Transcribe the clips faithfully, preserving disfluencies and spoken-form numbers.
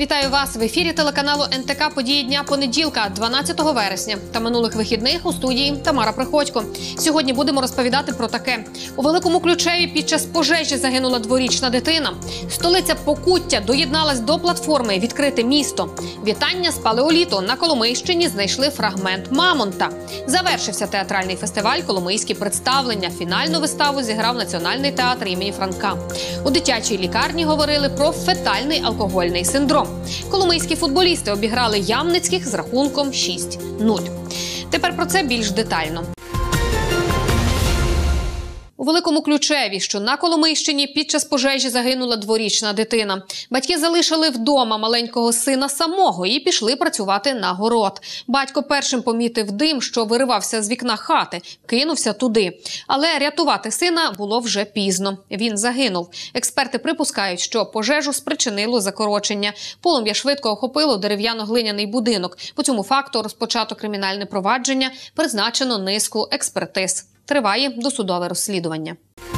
Вітаю вас! В ефірі телеканалу ен те ка «Події дня» понеділка, дванадцятого вересня. Та минулих вихідних у студії Тамара Приходько. Сьогодні будемо розповідати про таке. У Великому Ключеві під час пожежі загинула дворічна дитина. Столиця Покуття доєдналась до платформи «Відкрите місто». Вітання з палеоліту. На Коломийщині знайшли фрагмент мамонта. Завершився театральний фестиваль «Коломийські представлення». Фінальну виставу зіграв Національний театр імені Франка. У дитячій лікарні говорили про фетальний алкогольний синдром. Коломийські футболісти обіграли Ямницьких з рахунком шість нуль. Тепер про це більш детально. У Великому Ключеві, що на Коломийщині, під час пожежі загинула дворічна дитина. Батьки залишили вдома маленького сина самого і пішли працювати на город. Батько першим помітив дим, що виривався з вікна хати, кинувся туди. Але рятувати сина було вже пізно. Він загинув. Експерти припускають, що пожежу спричинило закорочення. Полум'я швидко охопило дерев'яно-глиняний будинок. По цьому факту розпочато кримінальне провадження, призначено низку експертиз. Триває досудове розслідування.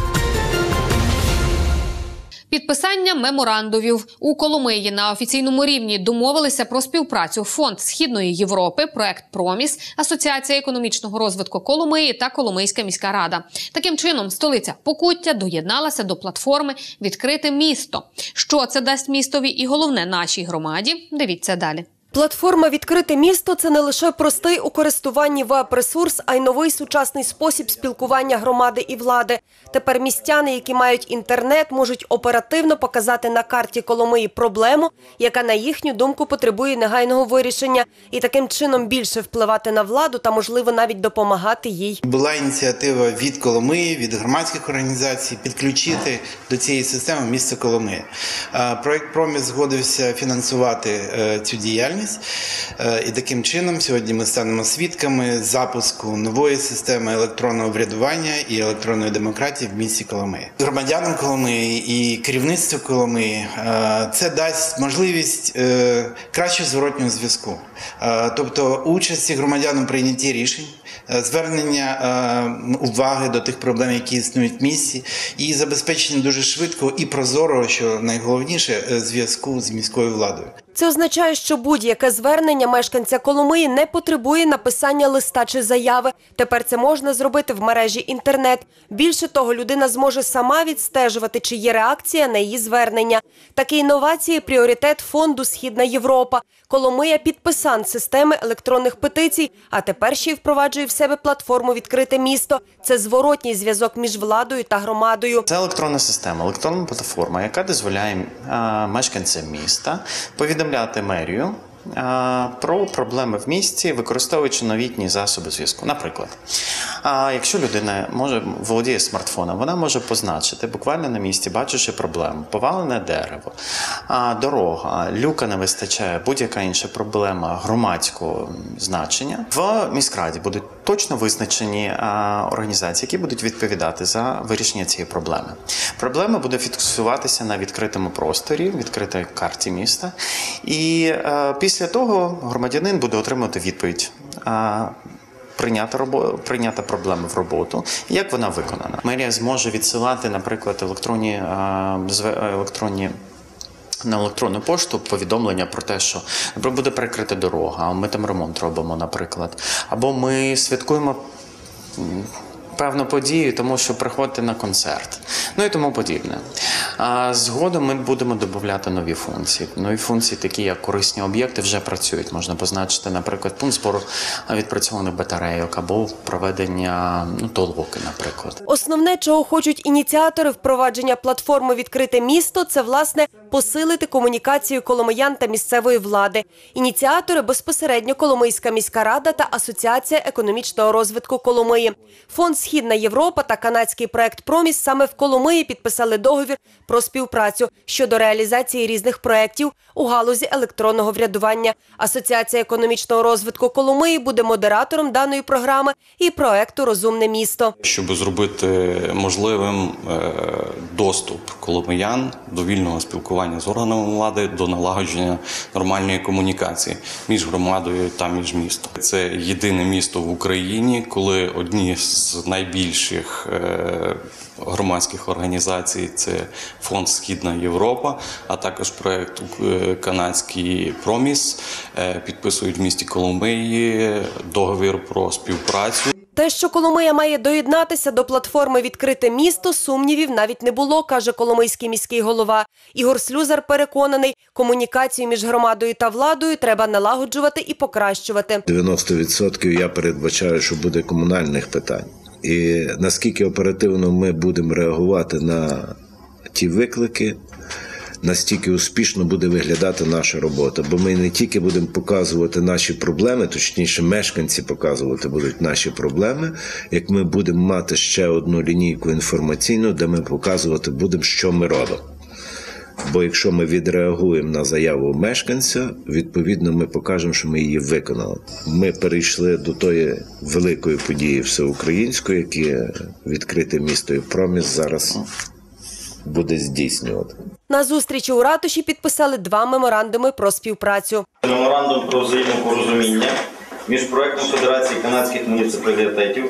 Підписання меморандумів. У Коломиї на офіційному рівні домовилися про співпрацю Фонд Східної Європи, проект «Проміс», Асоціація економічного розвитку Коломиї та Коломийська міська рада. Таким чином, столиця Покуття доєдналася до платформи «Відкрите місто». Що це дасть містові і, головне, нашій громаді? Дивіться далі. Платформа «Відкрите місто» – це не лише простий у користуванні веб-ресурс, а й новий сучасний спосіб спілкування громади і влади. Тепер містяни, які мають інтернет, можуть оперативно показати на карті Коломиї проблему, яка, на їхню думку, потребує негайного вирішення, і таким чином більше впливати на владу та, можливо, навіть допомагати їй. Була ініціатива від Коломиї, від громадських організацій підключити до цієї системи місто Коломия. Проект «Проміс» згодився фінансувати цю діяльність. І таким чином сьогодні ми станемо свідками запуску нової системи електронного врядування і електронної демократії в місті Коломия. Громадянам Коломиї і керівництву Коломиї це дасть можливість кращого зворотнього зв'язку. Тобто участі громадян у прийнятті рішень, звернення уваги до тих проблем, які існують в місті, і забезпечення дуже швидкого і прозорого, що найголовніше, зв'язку з міською владою. Це означає, що будь-яке звернення мешканця Коломиї не потребує написання листа чи заяви. Тепер це можна зробити в мережі інтернет. Більше того, людина зможе сама відстежувати, чи є реакція на її звернення. Такі інновації – пріоритет фонду «Східна Європа». Коломия – підписант системи електронних петицій, а тепер ще й впроваджує в себе платформу «Відкрите місто». Це зворотній зв'язок між владою та громадою. Це електронна система, електронна платформа, яка дозволяє а, мешканцям міста повідомляти мерію про проблеми в місті, використовуючи новітні засоби зв'язку. Наприклад, якщо людина може володіє смартфоном, вона може позначити буквально на місці, бачивши проблему, повалене дерево, дорога, люка не вистачає, будь-яка інша проблема громадського значення. В міськраді будуть точно визначені організації, які будуть відповідати за вирішення цієї проблеми. Проблема буде фіксуватися на відкритому просторі, відкритій карті міста, і після Після того громадянин буде отримувати відповідь, прийняти, робо... прийняти проблему в роботу, як вона виконана. Мерія зможе відсилати, наприклад, електронні, електронні на електронну пошту повідомлення про те, що буде перекрита дорога, а ми там ремонт робимо, наприклад. Або ми святкуємо певну подію, тому що приходите на концерт, ну і тому подібне. А згодом ми будемо додавати нові функції. Нові функції, такі як корисні об'єкти, вже працюють. Можна позначити, наприклад, пункт збору відпрацьованих батарейок або проведення ну, толоки, наприклад. Основне, чого хочуть ініціатори впровадження платформи «Відкрите місто» – це, власне, посилити комунікацію коломиян та місцевої влади. Ініціатори – безпосередньо Коломийська міська рада та Асоціація економічного розвитку Коломиї. Фонд «Східна Європа» та канадський проект «Проміс» саме в Коломиї підписали договір про співпрацю щодо реалізації різних проєктів у галузі електронного врядування. Асоціація економічного розвитку Коломиї буде модератором даної програми і проєкту «Розумне місто». Щоб зробити можливим доступ коломиян до вільного спілкування з органами влади, до налагодження нормальної комунікації між громадою та між містом. Це єдине місто в Україні, коли одні з найбільших громадських організацій – це Фонд «Східна Європа», а також проєкт канадський «Проміс» підписують в місті Коломиї договір про співпрацю. Те, що Коломия має доєднатися до платформи «Відкрите місто», сумнівів навіть не було, каже коломийський міський голова. Ігор Слюзар переконаний, комунікацію між громадою та владою треба налагоджувати і покращувати. дев'яносто відсотків я передбачаю, що буде комунальних питань. І наскільки оперативно ми будемо реагувати на ті виклики, настільки успішно буде виглядати наша робота. Бо ми не тільки будемо показувати наші проблеми, точніше мешканці показувати будуть наші проблеми, як ми будемо мати ще одну лінійку інформаційну, де ми показувати будемо, що ми робимо. Бо якщо ми відреагуємо на заяву мешканця, відповідно ми покажемо, що ми її виконали. Ми перейшли до тої великої події всеукраїнської, яке відкрите місто і Проміс зараз буде здійснювати. На зустрічі у ратуші підписали два меморандуми про співпрацю. Меморандум про взаємопорозуміння між проектом Федерації канадських муніципалітетів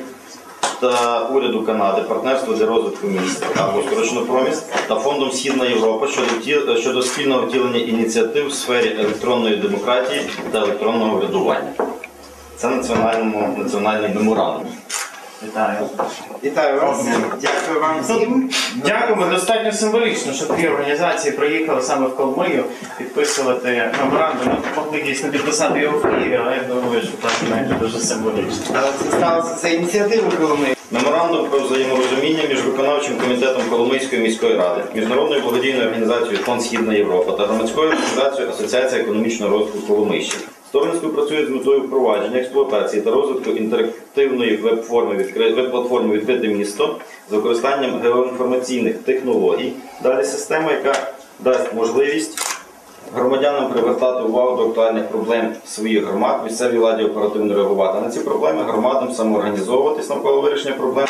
та уряду Канади «Партнерство для розвитку міст» або скорочено «Проміс» та Фондом «Східна Європа» щодо, щодо спільного втілення ініціатив в сфері електронної демократії та електронного врядування. Це національному, національний меморандум. Вітаю. Вітаю вас. Дякую вам всім. Дякуємо. Достатньо символічно, що дві організації приїхали саме в Коломию підписувати меморандум. Могли дійсно підписати його в Києві, але я думаю, що так не дуже символічно. Але це сталося це ініціатива Коломиї. Меморандум про взаєморозуміння між виконавчим комітетом Коломийської міської ради, Міжнародною благодійною організацією «Фонд «Східна Європа» та громадською організацією «Асоціація економічного розвитку Коломийщини». Сторони співпрацюють з метою впровадження, експлуатації та розвитку інтерактивної веб-платформи веб «Відкрите місто» з використанням геоінформаційних технологій. Далі система, яка дасть можливість громадянам привертати увагу до актуальних проблем своїх громад, місцевій владі оперативно реагувати на ці проблеми, громадам самоорганізовуватись навколо вирішення проблем.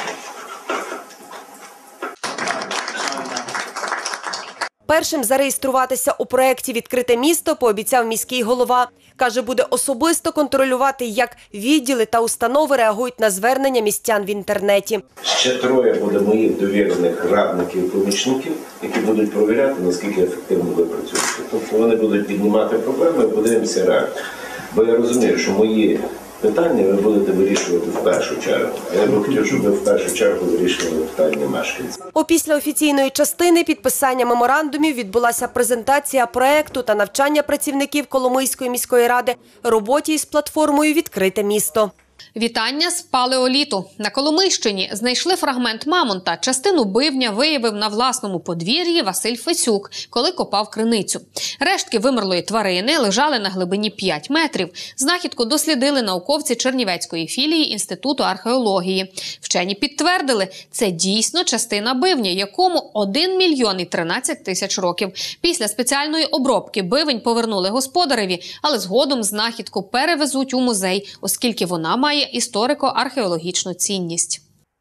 Першим зареєструватися у проєкті «Відкрите місто» пообіцяв міський голова. Каже, буде особисто контролювати, як відділи та установи реагують на звернення містян в інтернеті. Ще троє буде моїх довірених радників і помічників, які будуть перевіряти, наскільки ефективно ви працюєте. Тобто вони будуть піднімати проблеми, подивимося реакцію. Бо я розумію, що мої питання ви будете вирішувати в першу чергу. А я би хотів, щоб ви в першу чергу вирішували питання мешканців. Опісля офіційної частини підписання меморандумів відбулася презентація проєкту та навчання працівників Коломийської міської ради роботі із платформою «Відкрите місто». Вітання з палеоліту. На Коломийщині знайшли фрагмент мамонта. Частину бивня виявив на власному подвір'ї Василь Фесюк, коли копав криницю. Рештки вимерлої тварини лежали на глибині п'ять метрів. Знахідку дослідили науковці Чернівецької філії Інституту археології. Вчені підтвердили, це дійсно частина бивня, якому один мільйон і тринадцять тисяч років. Після спеціальної обробки бивень повернули господареві, але згодом знахідку перевезуть у музей, оскільки вона має історико-археологічну цінність.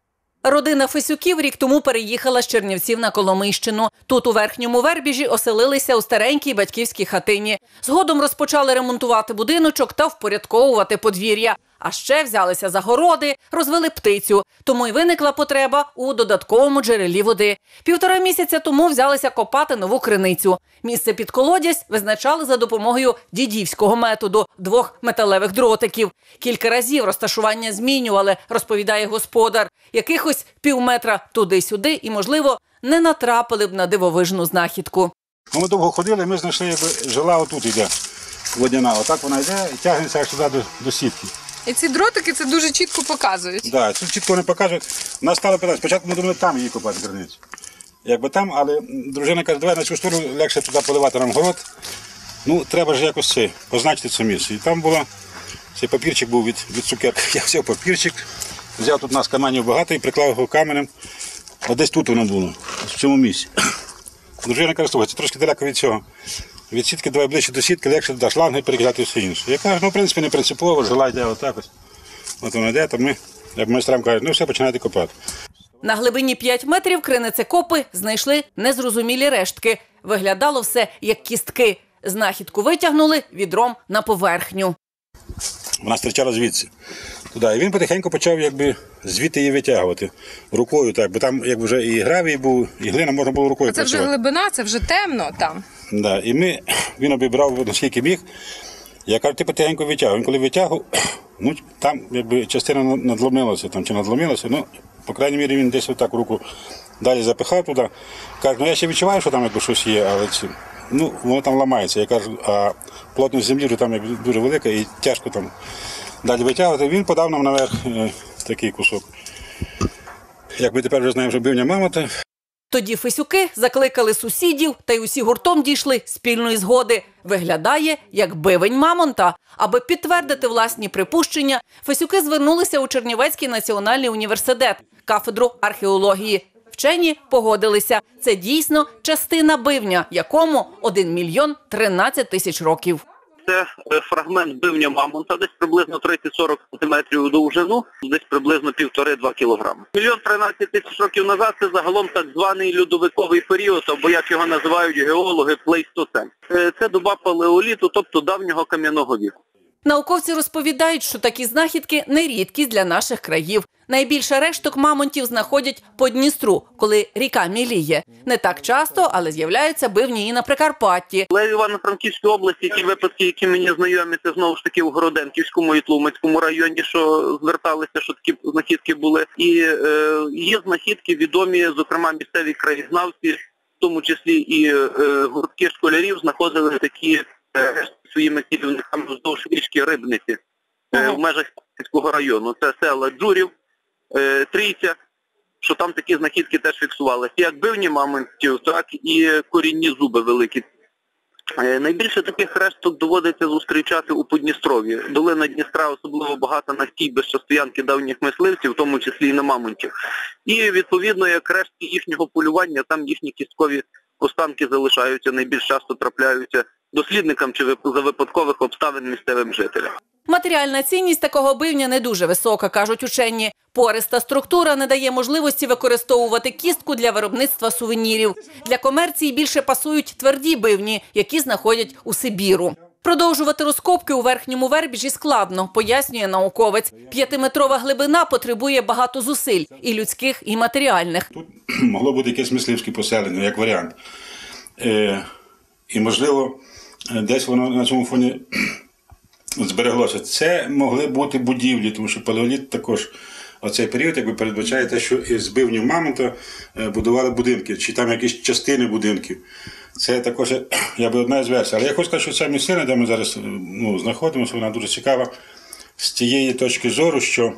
Родина Фесюків рік тому переїхала з Чернівців на Коломийщину. Тут, у Верхньому Вербіжі, оселилися у старенькій батьківській хатині. Згодом розпочали ремонтувати будиночок та впорядковувати подвір'я. А ще взялися за городи, розвели птицю. Тому й виникла потреба у додатковому джерелі води. Півтора місяця тому взялися копати нову криницю. Місце під колодязь визначали за допомогою дідівського методу – двох металевих дротиків. Кілька разів розташування змінювали, розповідає господар. Якихось півметра туди-сюди і, можливо, не натрапили б на дивовижну знахідку. Ми довго ходили, ми знайшли, якби жила отут йде водяна. Отак вона йде і тягнеться аж сюди до, до сітки. І ці дротики це дуже чітко показують. Так, да, тут чітко не покажуть. Нас стало питати, спочатку ми думали там її копати криницю. Якби там, але дружина каже, давай на цю сторону легше туди поливати нам город. Ну, треба ж якось це, позначити це місце. І там було, цей папірчик був від, від цукерки. Я взяв папірчик, взяв тут у нас каменів багато і приклав його каменем. От десь тут воно було, в цьому місці. Дружина каже, слухай, це трошки далеко від цього. Від сітки давай ближче до сітки, легше туди шланги перекидати і все інше. Я кажу, ну, в принципі, не принципово, жила йде отак ось. От вона йде, то ми, як майстрам кажуть, ну все, починайте копати. На глибині п'ять метрів криницекопи знайшли незрозумілі рештки. Виглядало все як кістки. Знахідку витягнули відром на поверхню. Вона стирчала звідси. туди. І він потихеньку почав якби звідти її витягувати рукою, так, бо там якби вже і гравій був, і глина можна було рукою А це вже працювати. глибина, це вже темно там. Да, і ми, він обібрав наскільки міг. Я кажу, ти потихеньку витягував. Він коли витягував, ну там якби частина надломилася там, чи надломилася, ну, по крайній мірі він десь отак руку далі запихав туди. Каже, ну я ще відчуваю, що там якби щось є, але це, ну, воно там ламається. Я кажу, а плотність землі вже там якби дуже велика і тяжко там далі витягувати. Він подав нам наверх е, такий кусок. Як ми тепер вже знаємо, що бивня мамонта. Тоді Фесюки закликали сусідів та й усі гуртом дійшли спільної згоди. Виглядає, як бивень мамонта. Аби підтвердити власні припущення, Фесюки звернулися у Чернівецький національний університет, кафедру археології. Вчені погодилися – це дійсно частина бивня, якому один мільйон тринадцять тисяч років. Це фрагмент бивня мамонта, десь приблизно тридцять-сорок сантиметрів у довжину, десь приблизно півтори-два кілограми. Мільйон тринадцять тисяч років назад це загалом так званий льодовиковий період, або як його називають геологи, плейстоцен. Це доба палеоліту, тобто давнього кам'яного віку. Науковці розповідають, що такі знахідки не рідкість для наших країв. Найбільше решток мамонтів знаходять по Дністру, коли ріка міліє. Не так часто, але з'являються бивні і на Прикарпатті. Але в Івано-Франківській області ті випадки, які мені знайомі, це знову ж таки в Городенківському і Тлумацькому районі, що зверталися, що такі знахідки були. І е, є знахідки відомі, зокрема місцеві краєзнавці, в тому числі і е, гуртки школярів знаходили такі е, своїми керівниками вздовж річки Рибниці е, в межах Сільського району. Це села Джурів, е, Трійця, що там такі знахідки теж фіксувалися. Як бивні мамонтів, так і корінні зуби великі. Е, найбільше таких решток доводиться зустрічати у Подністров'ї. Долина Дністра особливо багата на стійбища стоянки давніх мисливців, в тому числі і на мамонтів. І відповідно, як рештки їхнього полювання, там їхні кісткові останки залишаються, найбільш часто трапляються дослідникам чи за випадкових обставин місцевим жителям. Матеріальна цінність такого бивня не дуже висока, кажуть учені. Пориста структура не дає можливості використовувати кістку для виробництва сувенірів. Для комерції більше пасують тверді бивні, які знаходять у Сибіру. Продовжувати розкопки у Верхньому Вербіжі складно, пояснює науковець. П'ятиметрова глибина потребує багато зусиль – і людських, і матеріальних. Тут могло бути якесь мисливське поселення, як варіант. Е, і, можливо, десь воно на цьому фоні збереглося. Це могли бути будівлі, тому що палеоліт також оцей період якби передбачає те, що із бивнів мамонта будували будинки, чи там якісь частини будинків. Це також якби одна з версій. Але я хочу сказати, що ця місцина, де ми зараз ну, знаходимося, вона дуже цікава з тієї точки зору, що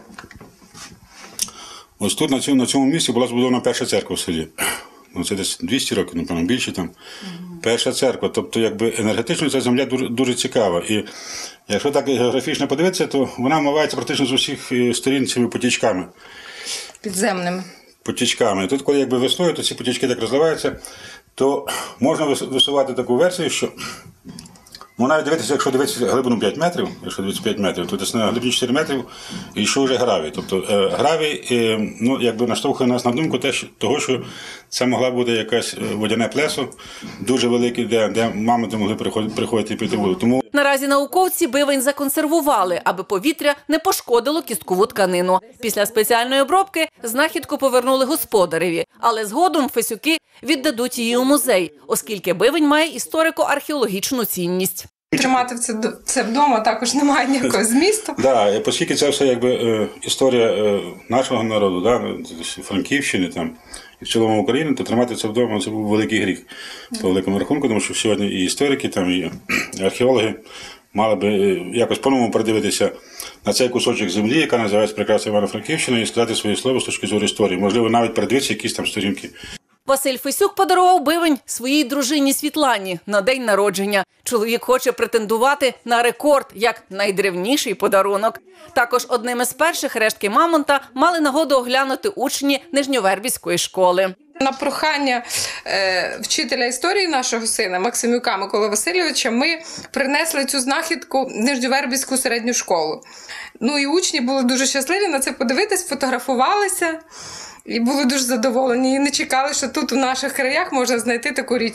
ось тут на цьому, на цьому місці була збудована перша церква в селі. Ну, це десь двісті років, напевно, більше там. Перша церква. Тобто, якби енергетично ця земля дуже, дуже цікава. І якщо так географічно подивитися, то вона вмивається практично з усіх сторін цими потічками. Підземними. Потічками. І тут, коли якби весною, то ці потічки так розливаються, то можна висувати таку версію, що ну, навіть дивитися, якщо дивитися глибину п'ять метрів, якщо дивитися п'ять метрів, то десь на глибині чотири метрів і йшов вже гравій. Тобто е, гравій е, ну, якби наштовхує нас на думку те, що, того, що це могла бути якесь водяне плесо, дуже велике, де, де мамонти могли приходити, приходити і пити воду. Тому... Наразі науковці бивень законсервували, аби повітря не пошкодило кісткову тканину. Після спеціальної обробки знахідку повернули господареві, але згодом Фесюки віддадуть її у музей, оскільки бивень має історико-археологічну цінність. Тримати це, це вдома також немає ніякого змісту. Так, да, оскільки це все якби е, історія е, нашого народу, да, Франківщини там, і в цілому України, то тримати це вдома це був великий гріх по великому рахунку, тому що сьогодні і історики, там, і археологи мали би е, якось по-новому придивитися на цей кусочок землі, яка називається прекрасна Івано-Франківщина, і сказати своє слово з точки зору історії. Можливо, навіть передивитися якісь там сторінки. Василь Фесюк подарував бивень своїй дружині Світлані на день народження. Чоловік хоче претендувати на рекорд як найдревніший подарунок. Також одним із перших рештки мамонта мали нагоду оглянути учні Нижньовербівської школи. На прохання е, вчителя історії нашого сина Максимюка Миколи Васильовича ми принесли цю знахідку в Нижньовербівську середню школу. Ну і учні були дуже щасливі на це подивитись, фотографувалися. І були дуже задоволені, і не чекали, що тут у наших краях можна знайти таку річ.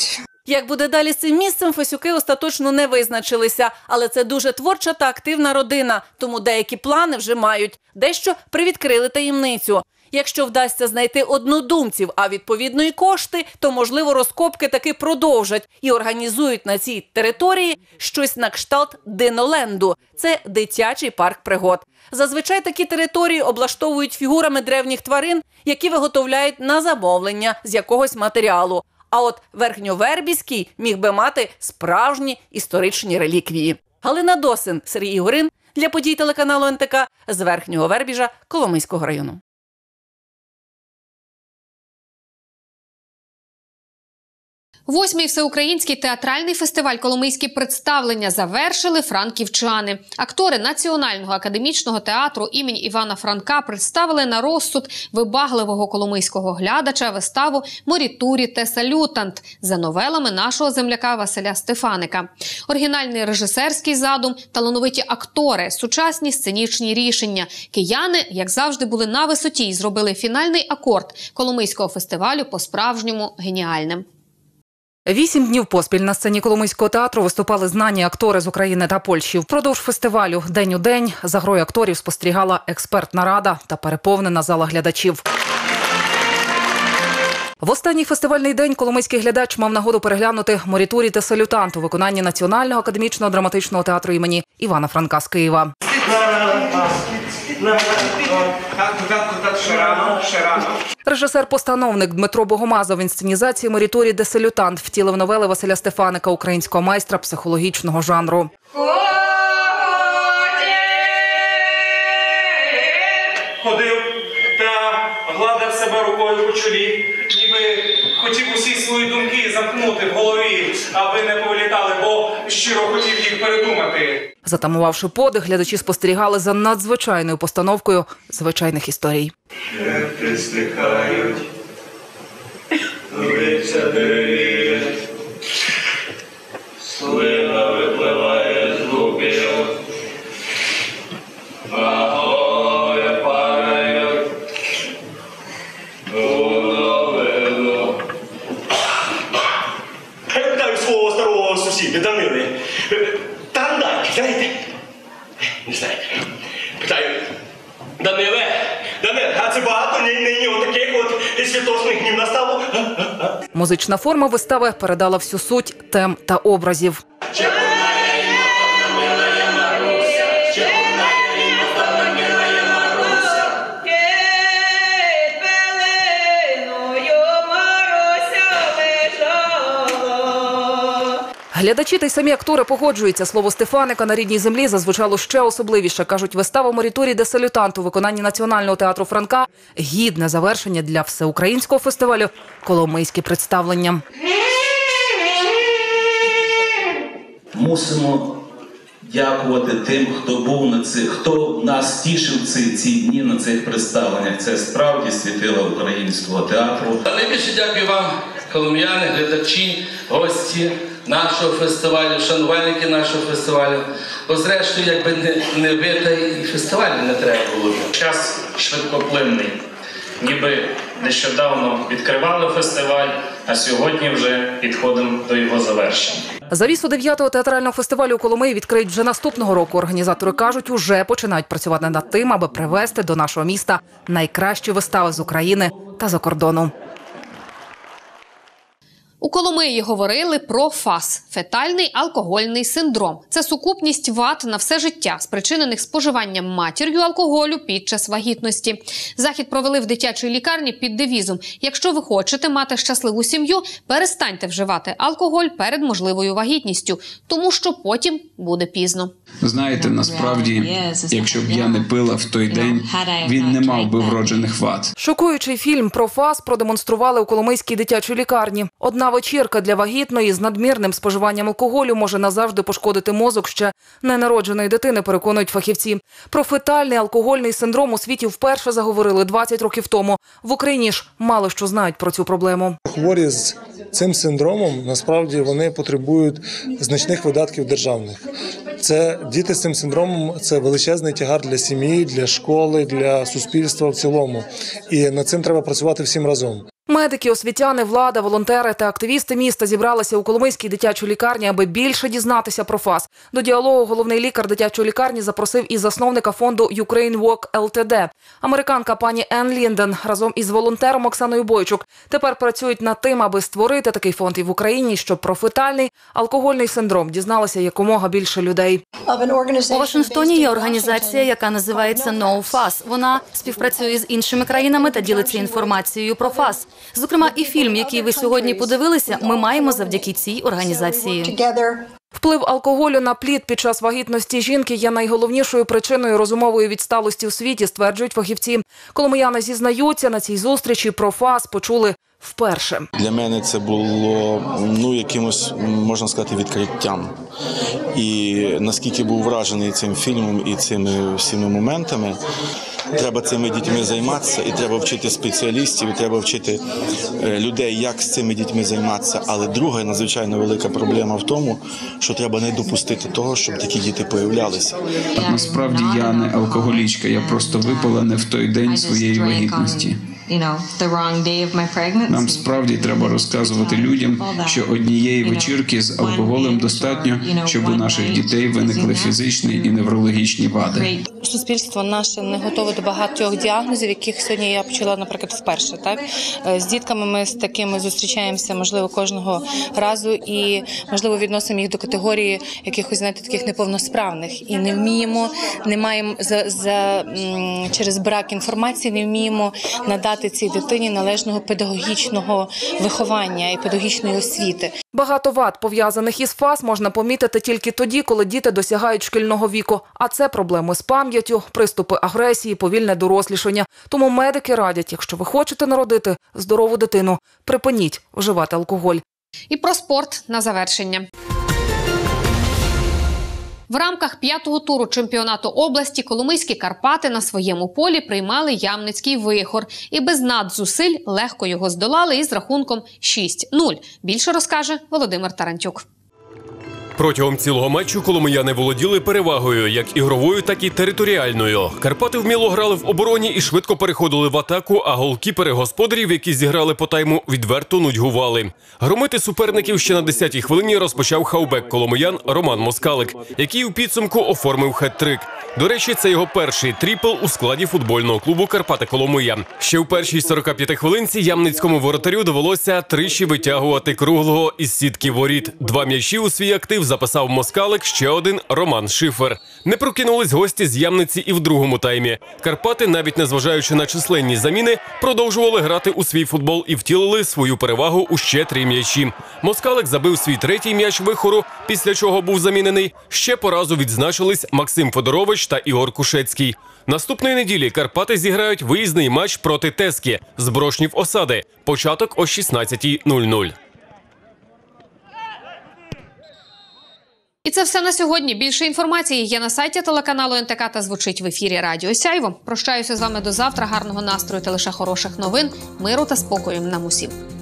Як буде далі з цим місцем, Фесюки остаточно не визначилися. Але це дуже творча та активна родина, тому деякі плани вже мають. Дещо привідкрили таємницю. Якщо вдасться знайти однодумців, а відповідно і кошти, то, можливо, розкопки таки продовжать і організують на цій території щось на кшталт Диноленду. Це дитячий парк пригод. Зазвичай такі території облаштовують фігурами древніх тварин, які виготовляють на замовлення з якогось матеріалу. А от Верхньовербізький міг би мати справжні історичні реліквії. Галина Досин, Сергій Ігорин для подій телеканалу ен те ка з Верхнього Вербіжа Коломийського району. Восьмий всеукраїнський театральний фестиваль «Коломийські представлення» завершили франківчани. Актори Національного академічного театру імені Івана Франка представили на розсуд вибагливого коломийського глядача виставу «Морітурі те салютант» за новелами нашого земляка Василя Стефаника. Оригінальний режисерський задум, талановиті актори, сучасні сценічні рішення. Кияни, як завжди, були на висоті і зробили фінальний акорд Коломийського фестивалю по-справжньому геніальним. Вісім днів поспіль на сцені Коломийського театру виступали знані актори з України та Польщі. Впродовж фестивалю день у день за грою акторів спостерігала експертна рада та переповнена зала глядачів. В останній фестивальний день коломийський глядач мав нагоду переглянути «Морітурі те салютант» у виконанні Національного академічного драматичного театру імені Івана Франка з Києва. Режисер-постановник Дмитро Богомазов в інсценізації «Морітурі те салютант» втілив новели Василя Стефаника, українського майстра психологічного жанру. Ходив та гладив себе рукою по чолі, ніби хотів усі свої думки замкнути в голові, аби не повилітали, бо щиро хотів їх передумати. Затамувавши подих, глядачі спостерігали за надзвичайною постановкою звичайних історій. Шляхи стихають, лиця дерев'ять, слина випливає з губів, вагони падають у новину. Дай свого старого сусіда, Данили. Тандак, знаєте? Не знаєте. Питаю, Даниле, Даниле, а це багато нині отаких от святошних днів настало? Музична форма вистави передала всю суть тем та образів. Глядачі та й самі актори погоджуються. Слово Стефаника на рідній землі зазвучало ще особливіше. Кажуть, вистава «Морітурі те салютант» у виконанні Національного театру Франка – гідне завершення для всеукраїнського фестивалю «Коломийські представлення». Мусимо дякувати тим, хто був на цих, хто нас тішив ці, ці дні на цих представленнях. Це справді світило українського театру. А найбільше дякую вам, коломияни, глядачі, гості нашого фестивалю, шанувальники нашого фестивалю. Бо зрештою, якби не, не ви, та і фестивалю не треба було. Час швидкоплинний.Ніби нещодавно відкривали фестиваль, а сьогодні вже підходимо до його завершення. Завісу дев'ятого театрального фестивалю у Коломиї відкриють вже наступного року. Організатори кажуть, уже починають працювати над тим, аби привезти до нашого міста найкращі вистави з України та за кордону. У Коломиї говорили про ФАС – фетальний алкогольний синдром. Це сукупність вад на все життя, спричинених споживанням матір'ю алкоголю під час вагітності. Захід провели в дитячій лікарні під девізом «Якщо ви хочете мати щасливу сім'ю, перестаньте вживати алкоголь перед можливою вагітністю, тому що потім буде пізно». Знаєте, насправді, якщо б я не пила в той день, він не мав би вроджених вад. Шокуючий фільм про ФАС продемонстрували у Коломийській дитячій лікарні. Одна вечірка для вагітної з надмірним споживанням алкоголю може назавжди пошкодити мозок ще ненародженої дитини, переконують фахівці. Про фетальний алкогольний синдром у світі вперше заговорили двадцять років тому. В Україні ж мало що знають про цю проблему. Хворі з цим синдромом, насправді, вони потребують значних видатків державних. Це діти з цим синдромом – це величезний тягар для сім'ї, для школи, для суспільства в цілому. І над цим треба працювати всім разом. Медики, освітяни, влада, волонтери та активісти міста зібралися у Коломийській дитячій лікарні, аби більше дізнатися про ФАС. До діалогу головний лікар дитячої лікарні запросив і засновника фонду Ukraine Walk ел ті ді. Американка пані Енн Лінден разом із волонтером Оксаною Бойчук тепер працюють над тим, аби створити такий фонд і в Україні, щоб про фетальний алкогольний синдром дізналося якомога більше людей. У Вашингтоні є організація, яка називається ноу фас. Вона співпрацює з іншими країнами та ділиться інформацією про ФАС. Зокрема, і фільм, який ви сьогодні подивилися, ми маємо завдяки цій організації. Вплив алкоголю на плід під час вагітності жінки є найголовнішою причиною розумової відсталості у світі, стверджують фахівці. Коломияни зізнаються, на цій зустрічі про ФАС почули вперше. Для мене це було, ну, якимось, можна сказати, відкриттям. І наскільки був вражений цим фільмом і цими всіми моментами, треба цими дітьми займатися, і треба вчити спеціалістів, і треба вчити людей, як з цими дітьми займатися. Але друга надзвичайно велика проблема в тому, що треба не допустити того, щоб такі діти появлялися. Насправді я не алкоголічка, я просто випила не в той день своєї вагітності. Нам справді треба розказувати людям, що однієї вечірки з алкоголем достатньо, щоб у наших дітей виникли фізичні і неврологічні вади. Суспільство наше не готове до багатьох діагнозів, яких сьогодні я почула, наприклад, вперше. Так? З дітками ми з такими зустрічаємося, можливо, кожного разу і, можливо, відносимо їх до категорії якихось, знаєте, таких неповносправних. І не вміємо, не маємо, за, за, через брак інформації не вміємо надати цій дитині належного педагогічного виховання і педагогічної освіти. Багато вад, пов'язаних із ФАС, можна помітити тільки тоді, коли діти досягають шкільного віку. А це проблеми з пам'яттю, приступи агресії, повільне дорослішання. Тому медики радять, якщо ви хочете народити здорову дитину, припиніть вживати алкоголь. І про спорт на завершення. В рамках п'ятого туру чемпіонату області Коломийські Карпати на своєму полі приймали Ямницький Вихор. І без надзусиль легко його здолали із рахунком шість нуль. Більше розкаже Володимир Тарантюк. Протягом цілого матчу коломияни володіли перевагою як ігровою, так і територіальною. Карпати вміло грали в обороні і швидко переходили в атаку, а голкіпери господарів, які зіграли по тайму, відверто нудьгували. Громити суперників ще на десятій хвилині розпочав хавбек коломиян Роман Москалик, який у підсумку оформив хет-трик. До речі, це його перший тріпл у складі футбольного клубу «Карпати Коломия». Ще у першій сорока п'ятій хвилинці ямницькому воротарю довелося тричі витягувати круглого із сітки воріт. Два м'ячі у свій актив записав Москалик, ще один – Роман Шифер. Не прокинулись гості з Ямниці і в другому таймі. Карпати, навіть незважаючи на численні заміни, продовжували грати у свій футбол і втілили свою перевагу у ще три м'ячі. Москалик забив свій третій м'яч Вихору, після чого був замінений. Ще по разу відзначились Максим Федорович та Ігор Кушецький. Наступної неділі Карпати зіграють виїзний матч проти Тескі з Брошнів Осади. Початок о шістнадцятій нуль нуль. І це все на сьогодні. Більше інформації є на сайті телеканалу ен те ка та звучить в ефірі Радіо Сяйво. Прощаюся з вами до завтра. Гарного настрою та лише хороших новин, миру та спокою нам усім.